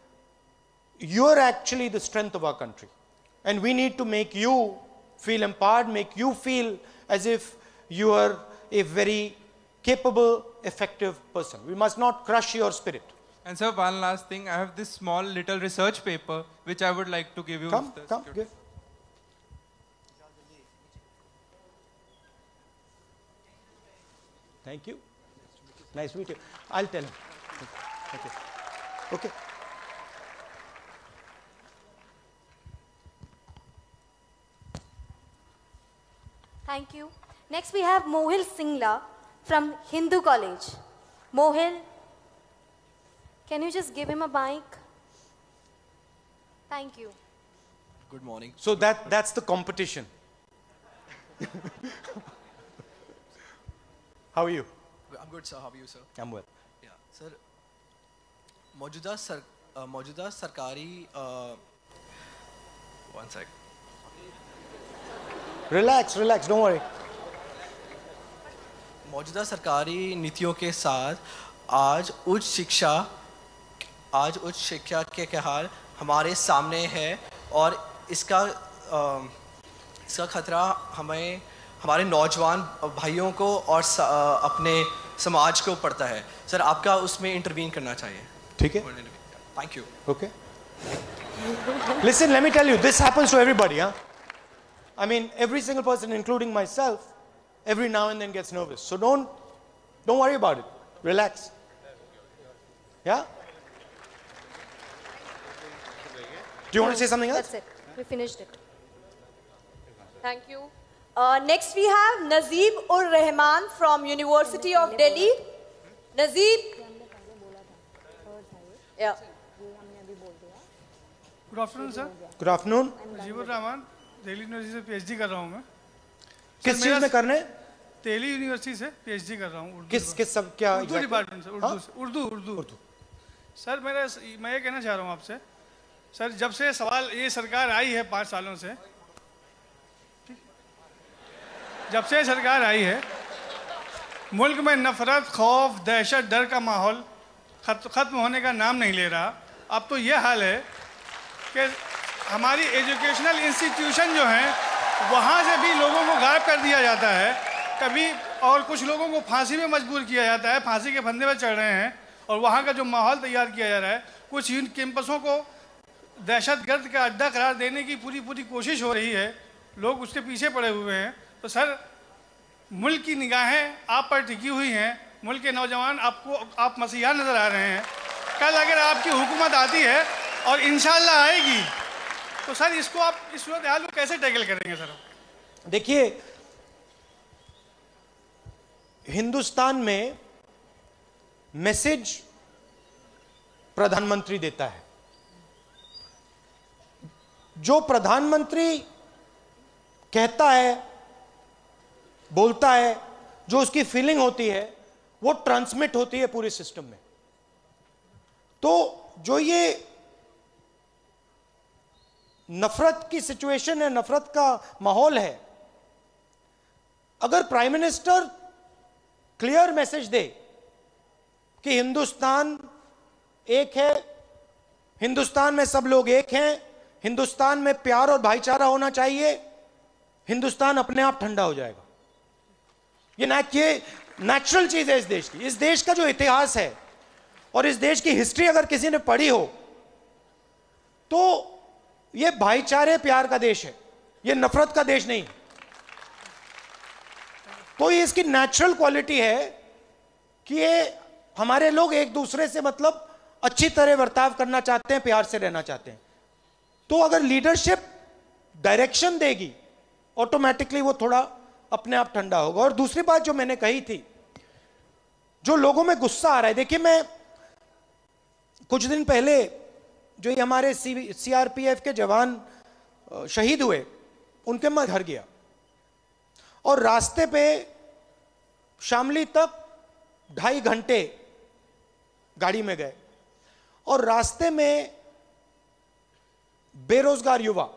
you're actually the strength of our country. And we need to make you feel empowered, make you feel as if you are a very capable, effective person. We must not crush your spirit. And sir, one last thing. I have this small little research paper which I would like to give you. Come, come, give. Thank you. Nice to meet you. I'll tell him. Okay. Okay. Thank you. Next we have Mohil Singla from Hindu College. Mohil, can you just give him a mic? Thank you. Good morning. So that, that's the competition. How are you? I'm good, sir. How are you, sir? I'm well. Yeah, sir. मौजूदा sir मौजूदा सरकारी One sec. Relax, relax, don't worry. मौजूदा सरकारी नीतियों के साथ आज उच्च शिक्षा आज उच्च शिक्षा के क्या हाल हमारे सामने है और इसका अ, इसका खतरा हमें हमारे नौजवान भाइयों को और स, अ, अपने समाज को पड़ता है। सर आपका उसमें इंटरवीन करना चाहिए। ठीक है। Thank you. Okay. Listen, let me tell you, this happens to everybody, huh? I mean, every single person, including myself, every now and then gets nervous. So don't, don't worry about it. Relax. Yeah? Do you want to say something else? That's it. We finished it. Thank you. Uh, next we have Nazeeb ur Rahman from University of Delhi. Nazeeb. Yeah. Good afternoon sir. Good afternoon. Najeeb ur Rahman, Delhi university से PhD कर रहा हूँ मैं। किस चीज में करने? Delhi university से पीएचडी कर रहा हूँ। किस किस सब क्या? उर्दू डिपार्टमेंट से, उर्दू उर्दू उर्दू उर्दू। सर मेरा मैं ये कहना चाह रहा हूँ आपसे, सर जब से सवाल ये सरकार आई है पाँच सालों से, जब से सरकार आई है मुल्क में नफरत, खौफ, दहशत, डर का माहौल ख़त्म होने का नाम नहीं ले रहा। अब तो ये हाल है कि हमारी एजुकेशनल इंस्टीट्यूशन जो हैं वहाँ से भी लोगों को गायब कर दिया जाता है कभी, और कुछ लोगों को फांसी में मजबूर किया जाता है, फांसी के फंदे पर चढ़ रहे हैं। और वहाँ का जो माहौल तैयार किया जा रहा है, कुछ इन कैंपसों को दहशतगर्द का अड्डा करार देने की पूरी पूरी कोशिश हो रही है, लोग उसके पीछे पड़े हुए हैं। तो सर मुल्क की निगाहें आप पर टिकी हुई हैं, मुल्क के नौजवान आपको आप मसीहा नज़र आ रहे हैं। कल अगर आपकी हुकूमत आती है और इंशाल्लाह आएगी तो सर इसको आप इस सूरत हाल को कैसे टैकल करेंगे सर? देखिए, हिंदुस्तान में मैसेज प्रधानमंत्री देता है। जो प्रधानमंत्री कहता है, बोलता है, जो उसकी फीलिंग होती है वो ट्रांसमिट होती है पूरे सिस्टम में। तो जो ये नफरत की सिचुएशन है, नफरत का माहौल है, अगर प्राइम मिनिस्टर क्लियर मैसेज दे कि हिंदुस्तान एक है, हिंदुस्तान में सब लोग एक हैं, हिंदुस्तान में प्यार और भाईचारा होना चाहिए, हिंदुस्तान अपने आप ठंडा हो जाएगा। ये ना ये नेचुरल चीज है इस देश की। इस देश का जो इतिहास है और इस देश की हिस्ट्री अगर किसी ने पढ़ी हो तो ये भाईचारे प्यार का देश है, ये नफरत का देश नहीं। तो ये इसकी नेचुरल क्वालिटी है कि ये हमारे लोग एक दूसरे से मतलब अच्छी तरह बर्ताव करना चाहते हैं, प्यार से रहना चाहते हैं। तो अगर लीडरशिप डायरेक्शन देगी ऑटोमेटिकली वो थोड़ा अपने आप ठंडा होगा। और दूसरी बात जो मैंने कही थी, जो लोगों में गुस्सा आ रहा है, देखिए मैं कुछ दिन पहले जो ये हमारे सी सीआरपीएफ के जवान शहीद हुए, उनके मैं घर गया और रास्ते पे शामली तक ढाई घंटे गाड़ी में गए और रास्ते में बेरोजगार युवा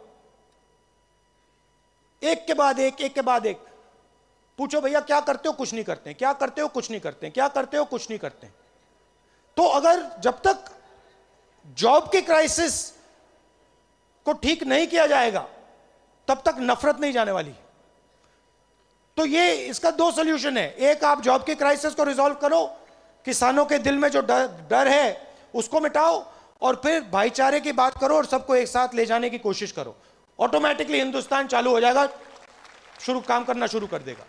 एक के बाद एक एक के बाद एक, पूछो भैया क्या करते हो? कुछ नहीं करते। क्या करते हो? कुछ नहीं करते। क्या करते हो? कुछ नहीं करते। तो अगर जब तक जॉब की क्राइसिस को ठीक नहीं किया जाएगा तब तक नफरत नहीं जाने वाली। तो ये इसका दो सॉल्यूशन है, एक आप जॉब की क्राइसिस को रिजॉल्व करो, किसानों के दिल में जो डर डर है उसको मिटाओ, और फिर भाईचारे की बात करो और सबको एक साथ ले जाने की कोशिश करो। ऑटोमेटिकली हिंदुस्तान चालू हो जाएगा, शुरू काम करना शुरू कर देगा।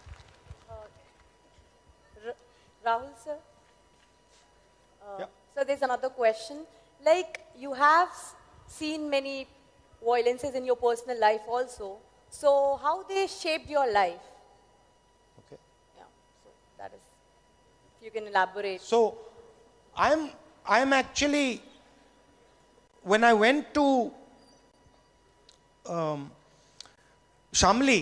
Rahul sir, uh, yeah. So there's another question. Like you have seen many violences in your personal life also. So how they shaped your life? Okay. Yeah. So that is, if you can elaborate. So I'm I'm actually, when I went to um, Shamli,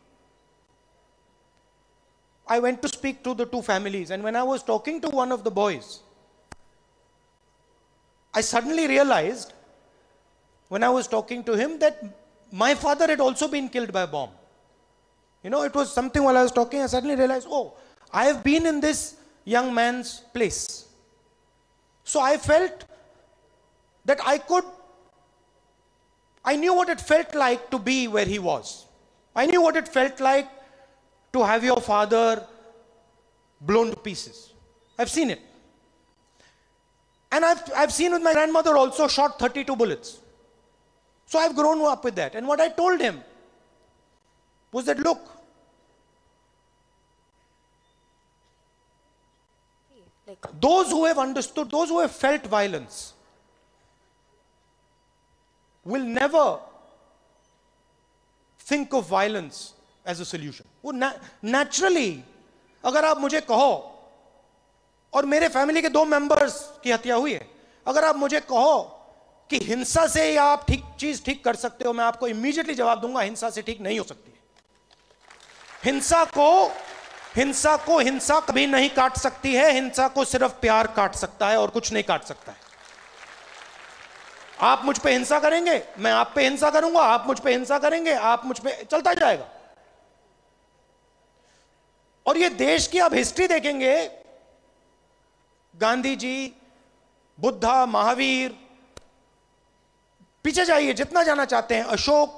I went to speak to the two families, and when I was talking to one of the boys, I suddenly realized when I was talking to him that my father had also been killed by a bomb. You know, it was something while I was talking, I suddenly realized, oh, I have been in this young man's place. So I felt that I could, I knew what it felt like to be where he was. I knew what it felt like to have your father blown to pieces. I've seen it. And I've, I've seen with my grandmother also shot thirty-two bullets. So I've grown up with that. And what I told him was that, look, those who have understood, those who have felt violence will never think of violence as a solution. वो na naturally, अगर आप मुझे कहो, और मेरे family के दो members की हत्या हुई है, अगर आप मुझे कहो कि हिंसा से या आप ठीक चीज ठीक कर सकते हो, मैं आपको इमीडिएटली जवाब दूंगा, हिंसा से ठीक नहीं हो सकती है। हिंसा को हिंसा को हिंसा कभी नहीं काट सकती है, हिंसा को सिर्फ प्यार काट सकता है और कुछ नहीं काट सकता है। आप मुझ पे हिंसा करेंगे, मैं आप पे हिंसा करूंगा, आप मुझ पे हिंसा करेंगे, आप मुझ पे, चलता जाएगा। और ये देश की आप हिस्ट्री देखेंगे, गांधी जी, बुद्धा, महावीर, पीछे जाइए जितना जाना चाहते हैं, अशोक,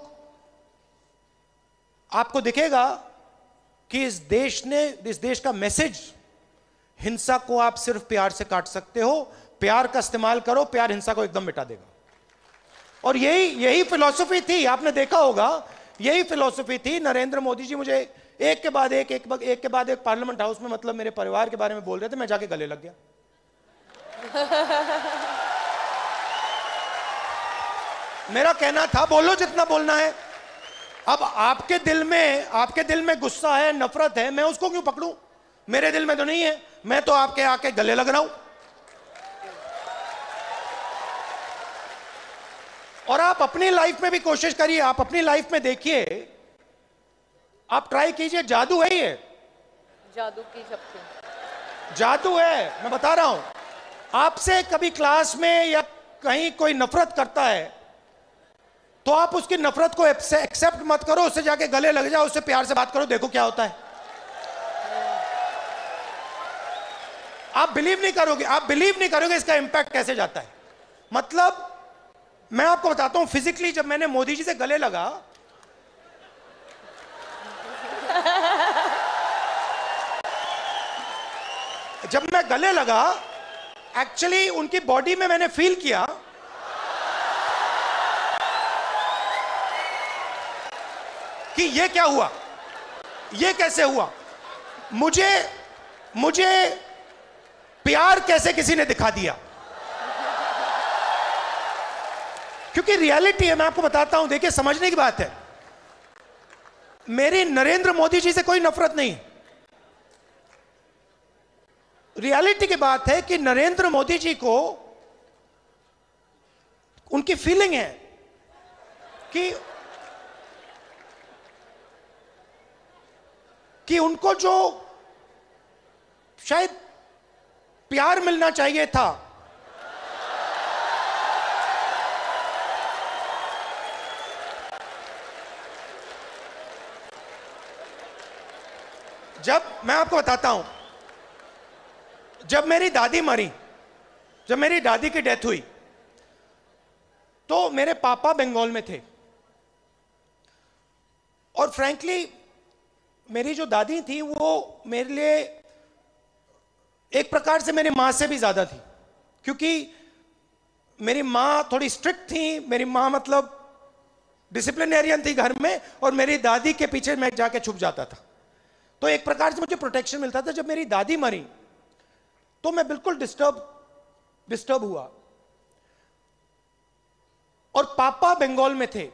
आपको दिखेगा कि इस देश ने, इस देश का मैसेज, हिंसा को आप सिर्फ प्यार से काट सकते हो, प्यार का इस्तेमाल करो, प्यार हिंसा को एकदम मिटा देगा। और यही यही फिलॉसफी थी, आपने देखा होगा, यही फिलॉसफी थी। नरेंद्र मोदी जी मुझे एक के बाद एक एक, एक के बाद एक पार्लियामेंट हाउस में मतलब मेरे परिवार के बारे में बोल रहे थे, मैं जाके गले लग गया। मेरा कहना था बोलो जितना बोलना है। अब आपके दिल में आपके दिल में गुस्सा है, नफरत है, मैं उसको क्यों पकड़ूं? मेरे दिल में तो नहीं है, मैं तो आपके आके गले लग रहा हूं। और आप अपनी लाइफ में भी कोशिश करिए, आप अपनी लाइफ में देखिए, आप ट्राई कीजिए, जादू है ये, जादू की शक्ति, जादू है, मैं बता रहा हूं। आपसे कभी क्लास में या कहीं कोई नफरत करता है तो आप उसकी नफरत को एक्सेप्ट मत करो, उससे जाके गले लग जाओ, उससे प्यार से बात करो, देखो क्या होता है। आप बिलीव नहीं करोगे, आप बिलीव नहीं करोगे इसका इंपैक्ट कैसे जाता है। मतलब मैं आपको बताता हूं, फिजिकली जब मैंने मोदी जी से गले लगा, जब मैं गले लगा, एक्चुअली उनकी बॉडी में मैंने फील किया कि ये क्या हुआ, ये कैसे हुआ, मुझे मुझे प्यार कैसे किसी ने दिखा दिया। क्योंकि रियलिटी है, मैं आपको बताता हूं, देखिए समझने की बात है, मेरी नरेंद्र मोदी जी से कोई नफरत नहीं। रियलिटी की बात है कि नरेंद्र मोदी जी को उनकी फीलिंग है कि कि उनको जो शायद प्यार मिलना चाहिए था, जब मैं आपको बताता हूं, जब मेरी दादी मरी, जब मेरी दादी की डेथ हुई, तो मेरे पापा बंगाल में थे। और फ्रैंकली मेरी जो दादी थी वो मेरे लिए एक प्रकार से मेरी मां से भी ज्यादा थी, क्योंकि मेरी मां थोड़ी स्ट्रिक्ट थी। मेरी मां मतलब डिसिप्लिनेरियन थी घर में, और मेरी दादी के पीछे मैं जाके छुप जाता था, तो एक प्रकार से मुझे प्रोटेक्शन मिलता था। जब मेरी दादी मरी तो मैं बिल्कुल डिस्टर्ब डिस्टर्ब हुआ, और पापा बंगाल में थे,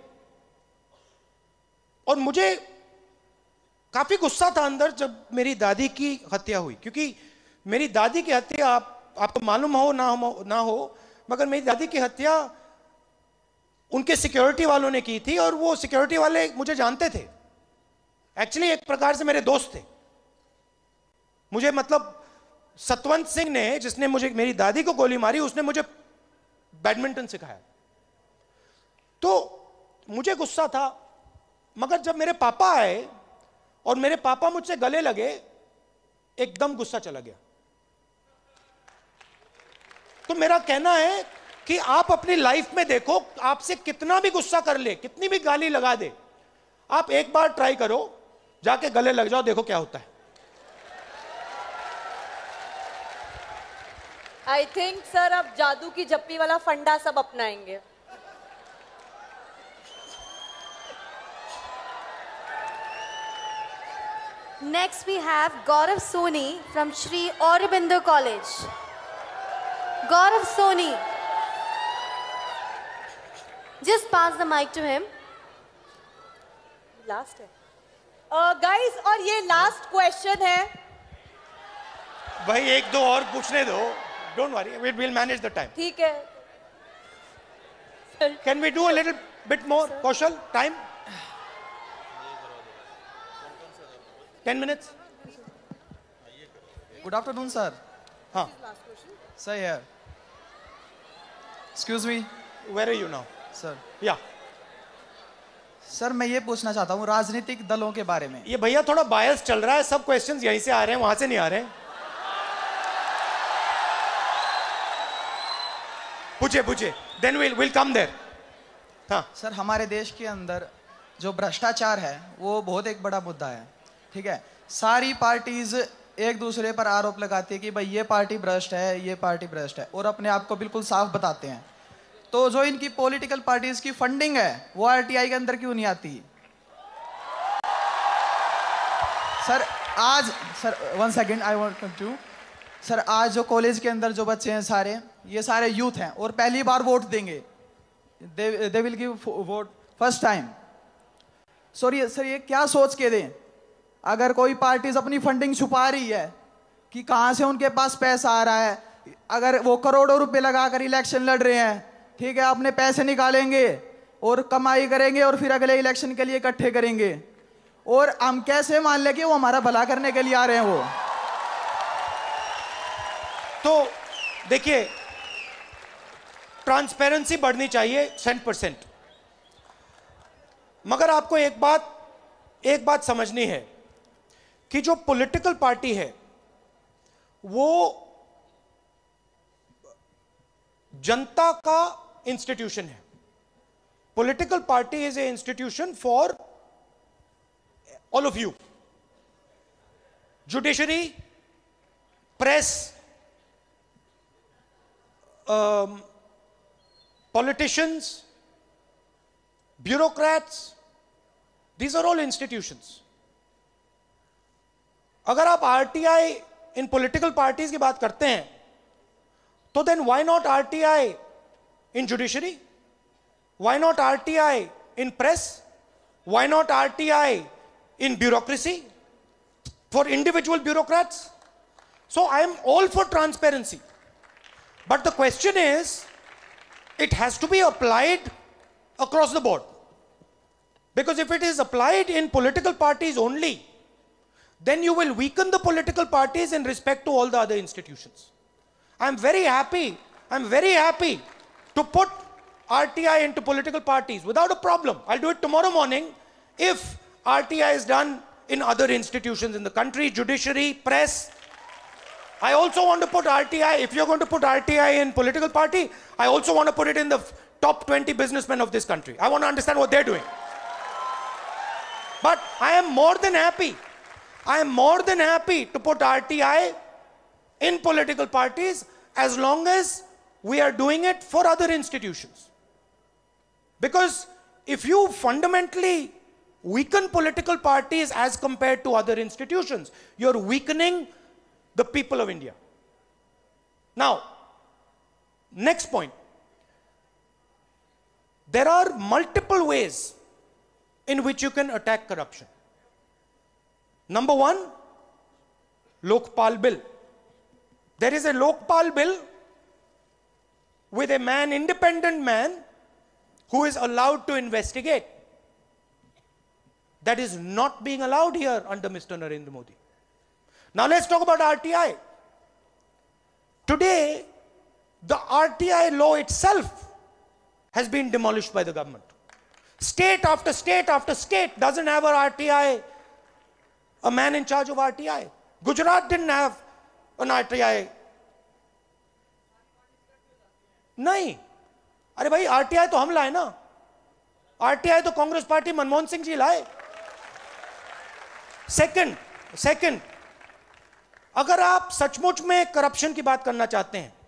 और मुझे काफी गुस्सा था अंदर जब मेरी दादी की हत्या हुई, क्योंकि मेरी दादी की हत्या, आप, आपको मालूम हो ना हो ना हो मगर मेरी दादी की हत्या उनके सिक्योरिटी वालों ने की थी, और वो सिक्योरिटी वाले मुझे जानते थे, एक्चुअली एक प्रकार से मेरे दोस्त थे। मुझे मतलब सतवंत सिंह ने, जिसने मुझे मेरी दादी को गोली मारी, उसने मुझे बैडमिंटन सिखाया। तो मुझे गुस्सा था, मगर जब मेरे पापा आए और मेरे पापा मुझसे गले लगे, एकदम गुस्सा चला गया। तो मेरा कहना है कि आप अपनी लाइफ में देखो, आपसे कितना भी गुस्सा कर ले, कितनी भी गाली लगा दे, आप एक बार ट्राई करो, जाके गले लग जाओ, देखो क्या होता है। आई थिंक सर अब जादू की जप्पी वाला फंडा सब अपनाएंगे। Next we have Gaurav Soni from Shri Aurobindo College. Gaurav Soni. Just pass the mic to him. Last है गाइस, uh, और ये लास्ट क्वेश्चन है। भाई एक दो और पूछने दो, don't worry, we will manage the time. ठीक है। Can we do a little bit more, Kaushal, time? Ten minutes. Good afternoon sir. हाँ sir, here. Excuse me, where are you now? Sir या सर, मैं ये पूछना चाहता हूँ राजनीतिक दलों के बारे में। ये भैया थोड़ा बायस चल रहा है, सब क्वेश्चंस यहीं से आ रहे हैं, वहां से नहीं आ रहे हैं। पूछे पूछे, then will will come there. हाँ सर, हमारे देश के अंदर जो भ्रष्टाचार है वो बहुत एक बड़ा मुद्दा है, ठीक है। सारी पार्टीज एक दूसरे पर आरोप लगाती है कि भाई ये पार्टी भ्रष्ट है, ये पार्टी भ्रष्ट है, और अपने आप को बिल्कुल साफ बताते हैं। तो जो इनकी पॉलिटिकल पार्टीज की फंडिंग है वो आरटीआई के अंदर क्यों नहीं आती? सर आज, sir one second, I want to sir, आज जो कॉलेज के अंदर जो बच्चे हैं सारे, ये सारे यूथ हैं और पहली बार वोट देंगे, they they will give vote first time. Sir ये सर ये क्या सोच के दें, अगर कोई पार्टीज अपनी फंडिंग छुपा रही है कि कहाँ से उनके पास पैसा आ रहा है, अगर वो करोड़ों रुपए लगाकर इलेक्शन लड़ रहे हैं, ठीक है, अपने पैसे निकालेंगे और कमाई करेंगे और फिर अगले इलेक्शन के लिए इकट्ठे करेंगे, और हम कैसे मान लें कि वो हमारा भला करने के लिए आ रहे हैं? वो तो देखिए, ट्रांसपेरेंसी बढ़नी चाहिए सेंट परसेंट, मगर आपको एक बात एक बात समझनी है कि जो पॉलिटिकल पार्टी है वो जनता का इंस्टीट्यूशन है। Political party is a institution for all of you. Judiciary, press, politicians, bureaucrats, these are all institutions. अगर आप आरटीआई इन पॉलिटिकल पार्टीज की बात करते हैं तो then why not R T I in judiciary? Why not R T I in press? Why not R T I in bureaucracy for individual bureaucrats? So I am all for transparency, but the question is, it has to be applied across the board. Because if it is applied in political parties only, then you will weaken the political parties in respect to all the other institutions. I'm very happy, I'm very happy to put R T I into political parties without a problem. I'll do it tomorrow morning if R T I is done in other institutions in the country, judiciary, press. I also want to put R T I, if you're going to put R T I in political party, I also want to put it in the top twenty businessmen of this country. I want to understand what they're doing. But I am more than happy, I am more than happy to put R T I in political parties as long as we are doing it for other institutions. Because if you fundamentally weaken political parties as compared to other institutions, you're weakening the people of India. Now, next point. There are multiple ways in which you can attack corruption. Number one, Lokpal Bill. There is a Lokpal Bill with a man, independent man, who is allowed to investigate. That is not being allowed here under Mister Narendra Modi. Now let's talk about R T I. Today, the R T I law itself has been demolished by the government. State after state after state doesn't have an R T I, a man in charge of R T I. Gujarat didn't have an R T I. नहीं, अरे भाई RTI तो हम लाए ना, RTI तो Congress party Manmohan Singh ji लाए. Second second अगर आप सचमुच में करप्शन की बात करना चाहते हैं,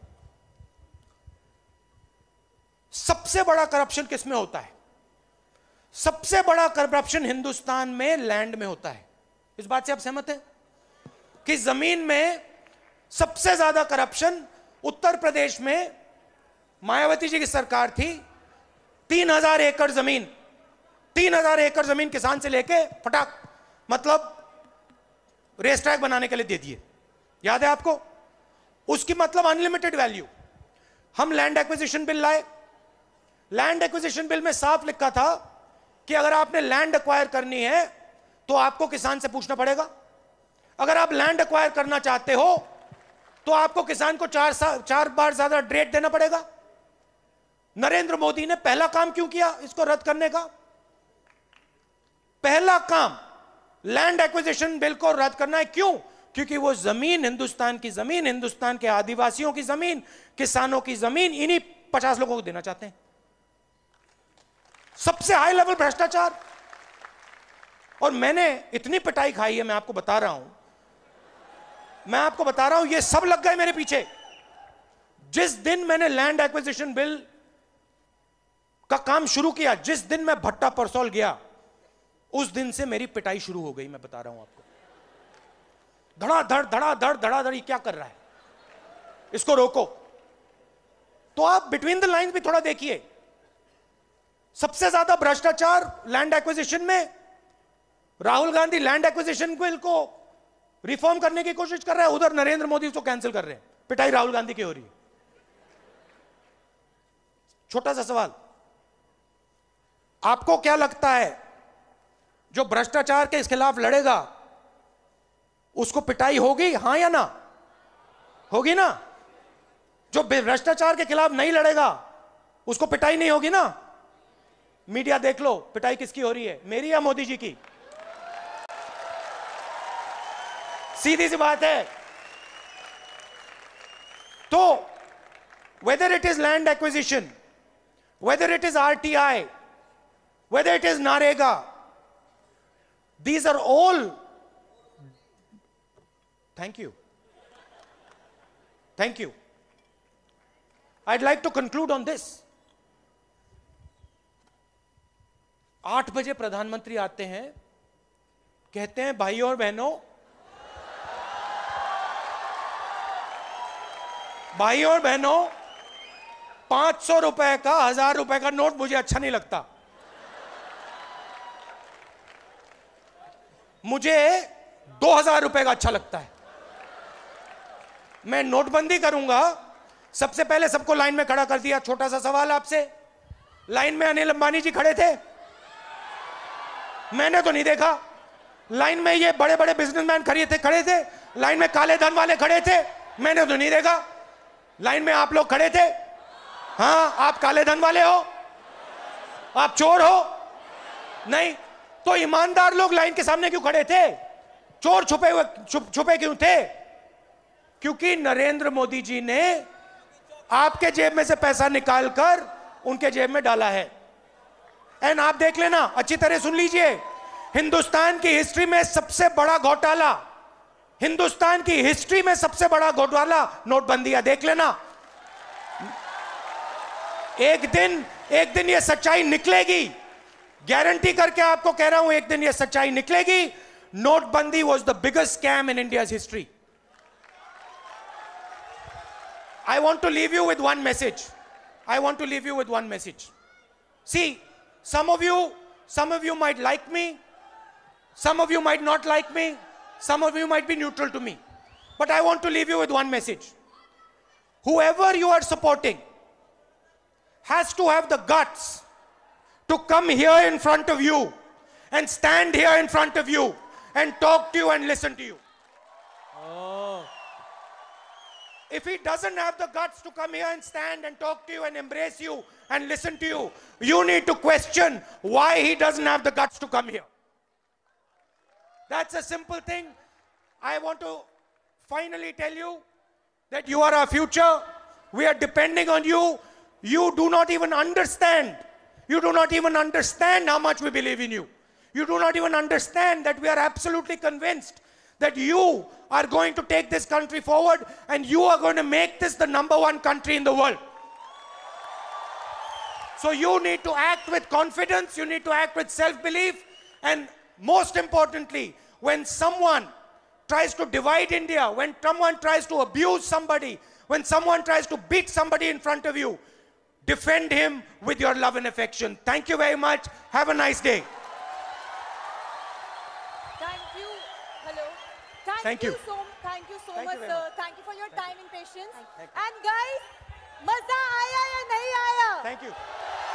सबसे बड़ा करप्शन किसमें होता है? सबसे बड़ा करप्शन हिंदुस्तान में लैंड में होता है. इस बात से आप सहमत हैं कि जमीन में सबसे ज्यादा करप्शन उत्तर प्रदेश में मायावती जी की सरकार थी. तीन हजार एकड़ जमीन तीन हजार एकड़ जमीन किसान से लेके फटाक मतलब रेस ट्रैक बनाने के लिए दे दिए. याद है आपको? उसकी मतलब अनलिमिटेड वैल्यू. हम लैंड एक्विजिशन बिल लाए. लैंड एक्विजिशन बिल में साफ लिखा था कि अगर आपने लैंड एक्वायर करनी है तो आपको किसान से पूछना पड़ेगा. अगर आप लैंड एक्वायर करना चाहते हो तो आपको किसान को चार चार बार ज्यादा रेट देना पड़ेगा. नरेंद्र मोदी ने पहला काम क्यों किया इसको रद्द करने का? पहला काम लैंड एक्विजिशन बिल को रद्द करना है. क्यों? क्योंकि वो जमीन हिंदुस्तान की जमीन, हिंदुस्तान के आदिवासियों की जमीन, किसानों की जमीन इन्हीं पचास लोगों को देना चाहते हैं. सबसे हाई लेवल भ्रष्टाचार. और मैंने इतनी पिटाई खाई है, मैं आपको बता रहा हूं मैं आपको बता रहा हूं ये सब लग गए मेरे पीछे. जिस दिन मैंने लैंड एक्विजिशन बिल का काम शुरू किया, जिस दिन मैं भट्टा परसौल गया, उस दिन से मेरी पिटाई शुरू हो गई. मैं बता रहा हूं आपको, धड़ाधड़ धड़ाधड़ धड़ाधड़. क्या कर रहा है, इसको रोको. तो आप बिटवीन द लाइंस भी थोड़ा देखिए. सबसे ज्यादा भ्रष्टाचार लैंड एक्विजिशन में. Rahul Gandhi land acquisition bill को रिफॉर्म करने की कोशिश कर रहा है, उधर नरेंद्र मोदी उसको कैंसिल कर रहे हैं. पिटाई राहुल गांधी की हो रही है. छोटा सा सवाल, आपको क्या लगता है जो भ्रष्टाचार के खिलाफ लड़ेगा उसको पिटाई होगी, हां या ना? होगी ना? जो भ्रष्टाचार के खिलाफ नहीं लड़ेगा उसको पिटाई नहीं होगी ना? मीडिया देख लो, पिटाई किसकी हो रही है, मेरी या मोदी जी की? सीधी सी बात है. तो whether it is land acquisition, whether it is R T I, whether it is Narega, these are all, thank you, thank you. I'd like to conclude on this. आठ बजे प्रधानमंत्री आते हैं, कहते हैं भाइयों और बहनों, भाइयों और बहनों पांच सौ रुपए का, हजार रुपए का नोट मुझे अच्छा नहीं लगता. मुझे दो हजार रुपए का अच्छा लगता है. मैं नोटबंदी करूंगा. सबसे पहले सबको लाइन में खड़ा कर दिया. छोटा सा सवाल आपसे, लाइन में अनिल अंबानी जी खड़े थे? मैंने तो नहीं देखा. लाइन में ये बड़े बड़े बिजनेसमैन खड़े थे खड़े थे लाइन में काले धन वाले खड़े थे? मैंने तो नहीं देखा. लाइन में आप लोग खड़े थे? हाँ, आप काले धन वाले हो? आप चोर हो? नहीं. तो ईमानदार लोग लाइन के सामने क्यों खड़े थे? चोर छुपे हुए छुप, छुपे क्यों थे? क्योंकि नरेंद्र मोदी जी ने आपके जेब में से पैसा निकालकर उनके जेब में डाला है. एंड आप देख लेना, अच्छी तरह सुन लीजिए, हिंदुस्तान की हिस्ट्री में सबसे बड़ा घोटाला, हिंदुस्तान की हिस्ट्री में सबसे बड़ा घोटाला नोटबंदी है. देख लेना, एक दिन एक दिन ये सच्चाई निकलेगी. गारंटी करके आपको कह रहा हूं, एक दिन ये सच्चाई निकलेगी. नोटबंदी was the biggest scam in India's history. I want to leave you with one message. I want to leave you with one message. See, some of you, some of you might like me, some of you might not like me, some of you might be neutral to me. But I want to leave you with one message. Whoever you are supporting has to have the guts to come here in front of you and stand here in front of you and talk to you and listen to you. Oh. if he doesn't have the guts to come here and stand and talk to you and embrace you and listen to you, you need to question why he doesn't have the guts to come here. That's a simple thing. I want to finally tell you that you are our future. We are depending on you. You do not even understand. You do not even understand how much we believe in you. You do not even understand that we are absolutely convinced that you are going to take this country forward and you are going to make this the number one country in the world. So you need to act with confidence, you need to act with self-belief, and most importantly, when someone tries to divide India, when someone tries to abuse somebody, when someone tries to beat somebody in front of you, defend him with your love and affection. Thank you very much. Have a nice day. Thank you. Hello. Thank, Thank you. you. so thank you so Thank much, you very sir. much. Thank you for your Thank time and patience. Thank you. And guys, मजा आया या नहीं आया? Thank you.